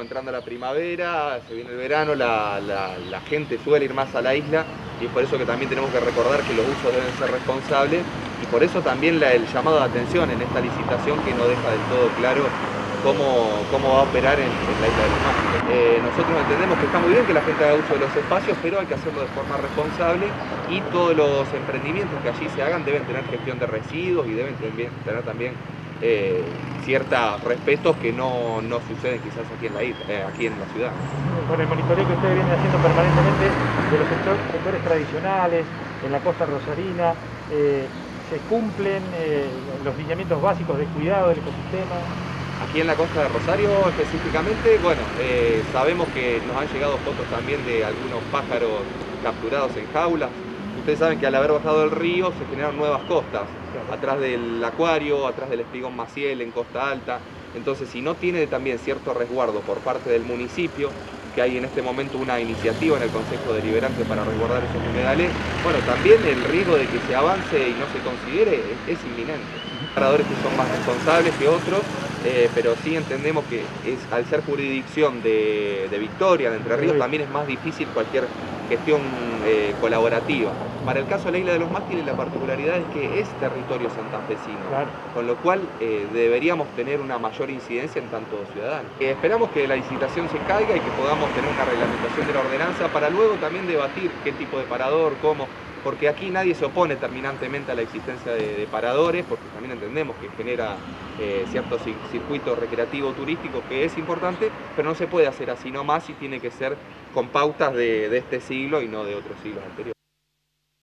Entrando la primavera, se viene el verano, la gente suele ir más a la isla y es por eso que también tenemos que recordar que los usos deben ser responsables y por eso también el llamado de atención en esta licitación que no deja del todo claro cómo va a operar en la isla de los Mástiles. Nosotros entendemos que está muy bien que la gente haga uso de los espacios, pero hay que hacerlo de forma responsable y todos los emprendimientos que allí se hagan deben tener gestión de residuos y deben tener también ciertos respetos que no suceden quizás aquí en la isla, aquí en la ciudad. Con el monitoreo que ustedes vienen haciendo permanentemente de los sectores tradicionales, en la costa rosarina, ¿se cumplen los lineamientos básicos de cuidado del ecosistema? Aquí en la costa de Rosario específicamente, bueno, sabemos que nos han llegado fotos también de algunos pájaros capturados en jaulas. Ustedes saben que al haber bajado el río se generaron nuevas costas, atrás del acuario, atrás del espigón Maciel, en Costa Alta. Entonces, si no tiene también cierto resguardo por parte del municipio, que hay en este momento una iniciativa en el Consejo Deliberante para resguardar esos humedales, bueno, también el riesgo de que se avance y no se considere es inminente. Hay paradores que son más responsables que otros, pero sí entendemos que al ser jurisdicción de Victoria, de Entre Ríos, también es más difícil cualquier gestión colaborativa. Para el caso de la isla de los Mástiles, la particularidad es que es territorio santafesino, claro, con lo cual deberíamos tener una mayor incidencia en tanto ciudadanos. Esperamos que la licitación se caiga y que podamos tener una reglamentación de la ordenanza para luego también debatir qué tipo de parador, cómo, porque aquí nadie se opone terminantemente a la existencia de paradores, porque también entendemos que genera cierto circuito recreativo turístico que es importante, pero no se puede hacer así nomás y tiene que ser con pautas de este siglo y no de otros siglos anteriores.